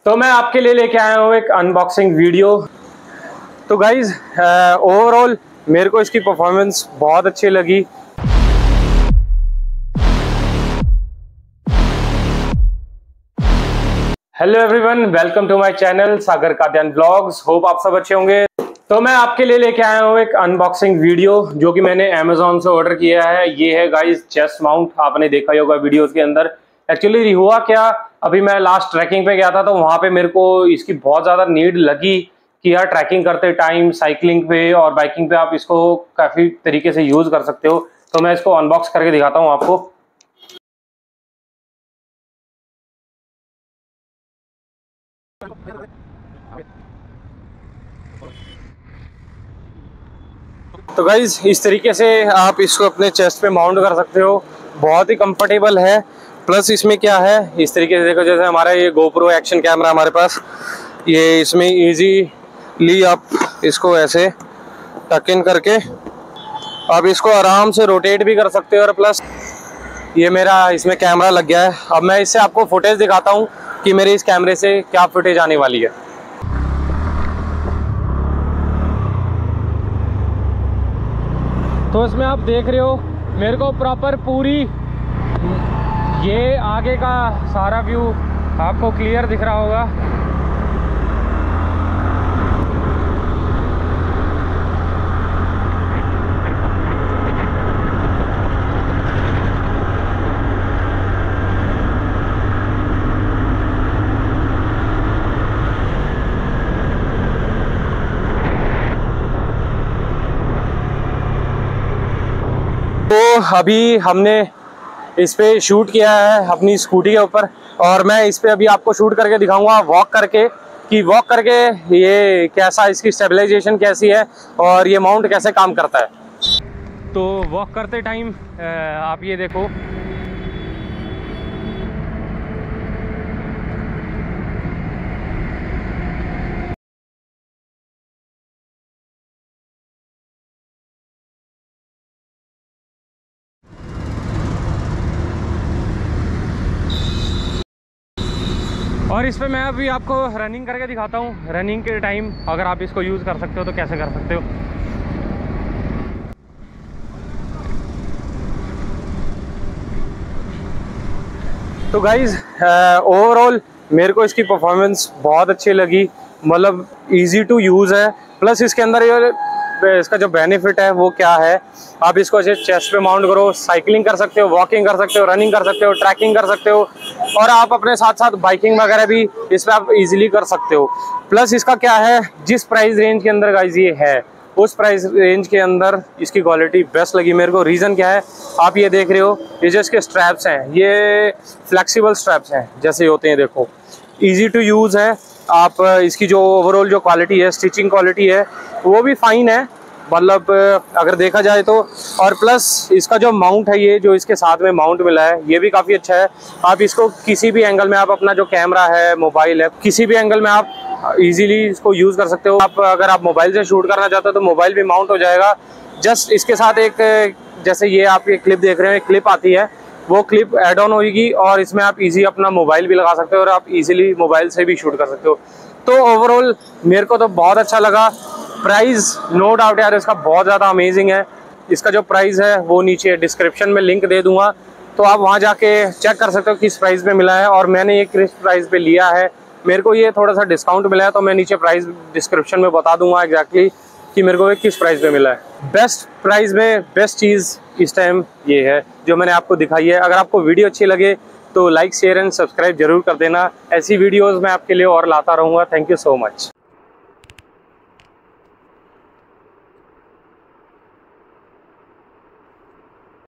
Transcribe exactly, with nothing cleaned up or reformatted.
तो मैं आपके लिए लेके आया हूँ एक अनबॉक्सिंग वीडियो। तो गाइज ओवरऑल मेरे को इसकी परफॉर्मेंस बहुत अच्छी लगी। Hello everyone, welcome to my channel Sagar Kadian vlogs. Hope आप सब अच्छे होंगे। तो मैं आपके लिए लेके आया हूँ एक अनबॉक्सिंग वीडियो जो कि मैंने अमेजोन से ऑर्डर किया है। ये है गाइज चेस्ट माउंट, आपने देखा ही होगा वीडियोस के अंदर। एक्चुअली हुआ क्या, अभी मैं लास्ट ट्रैकिंग पे गया था तो वहाँ पे मेरे को इसकी बहुत ज़्यादा नीड लगी कि यार ट्रैकिंग करते टाइम साइकिलिंग पे और बाइकिंग पे आप इसको काफ़ी तरीके से यूज़ कर सकते हो। तो मैं इसको अनबॉक्स करके दिखाता हूँ आपको। तो गाइज इस तरीके से आप इसको अपने चेस्ट पे माउंट कर सकते हो, बहुत ही कंफर्टेबल है। प्लस इसमें क्या है, इस तरीके से देखो, जैसे हमारा ये गोप्रो एक्शन कैमरा हमारे पास, ये इसमें इजीली आप इसको ऐसे टक इन करके आप इसको आराम से रोटेट भी कर सकते हो। और प्लस ये मेरा इसमें कैमरा लग गया है। अब मैं इससे आपको फुटेज दिखाता हूँ कि मेरे इस कैमरे से क्या फुटेज आने वाली है। तो इसमें आप देख रहे हो मेरे को प्रॉपर पूरी ये आगे का सारा व्यू आपको क्लियर दिख रहा होगा। तो अभी हमने इस पे शूट किया है अपनी स्कूटी के ऊपर, और मैं इस पे अभी आपको शूट करके दिखाऊंगा वॉक करके कि वॉक करके ये कैसा, इसकी स्टेबलाइजेशन कैसी है और ये माउंट कैसे काम करता है। तो वॉक करते टाइम आप ये देखो, और इस पे मैं अभी आपको रनिंग करके दिखाता हूँ। रनिंग के टाइम अगर आप इसको यूज़ कर सकते हो तो कैसे कर सकते हो। तो गाइज ओवरऑल मेरे को इसकी परफॉर्मेंस बहुत अच्छी लगी, मतलब इजी टू यूज़ है। प्लस इसके अंदर ये इसका जो बेनिफिट है वो क्या है, आप इसको ऐसे चेस्ट पे माउंट करो, साइकिलिंग कर सकते हो, वॉकिंग कर सकते हो, रनिंग कर सकते हो, ट्रैकिंग कर सकते हो, और आप अपने साथ साथ बाइकिंग वगैरह भी इस पर आप इजीली कर सकते हो। प्लस इसका क्या है, जिस प्राइस रेंज के अंदर गाइज ये है उस प्राइस रेंज के अंदर इसकी क्वालिटी बेस्ट लगी मेरे को। रीज़न क्या है, आप ये देख रहे हो, ये जो इसके स्ट्रैप्स हैं ये फ्लेक्सिबल स्ट्रैप्स हैं जैसे होते हैं, देखो ईजी टू यूज़ है। आप इसकी जो ओवरऑल जो क्वालिटी है, स्टिचिंग क्वालिटी है वो भी फाइन है, मतलब अगर देखा जाए तो। और प्लस इसका जो माउंट है, ये जो इसके साथ में माउंट मिला है ये भी काफ़ी अच्छा है। आप इसको किसी भी एंगल में, आप अपना जो कैमरा है, मोबाइल है, किसी भी एंगल में आप इजीली इसको यूज़ कर सकते हो। आप अगर आप मोबाइल से शूट करना चाहते हो तो मोबाइल भी माउंट हो जाएगा। जस्ट इसके साथ एक, जैसे ये आप ये क्लिप देख रहे हैं, क्लिप आती है, वो क्लिप एड ऑन होगी और इसमें आप इजी अपना मोबाइल भी लगा सकते हो और आप इजीली मोबाइल से भी शूट कर सकते हो। तो ओवरऑल मेरे को तो बहुत अच्छा लगा। प्राइस नो डाउट यार इसका बहुत ज़्यादा अमेजिंग है। इसका जो प्राइस है वो नीचे डिस्क्रिप्शन में लिंक दे दूंगा, तो आप वहाँ जाके चेक कर सकते हो किस प्राइस पे मिला है। और मैंने ये किस प्राइस पे लिया है, मेरे को ये थोड़ा सा डिस्काउंट मिला है, तो मैं नीचे प्राइस डिस्क्रिप्शन में बता दूंगा एग्जैक्टली कि मेरे को ये किस प्राइस पे मिला है। बेस्ट प्राइस में बेस्ट चीज़ इस टाइम ये है जो मैंने आपको दिखाई है। अगर आपको वीडियो अच्छी लगे तो लाइक शेयर एंड सब्सक्राइब जरूर कर देना। ऐसी वीडियोस मैं आपके लिए और लाता रहूँगा। Thank you so much.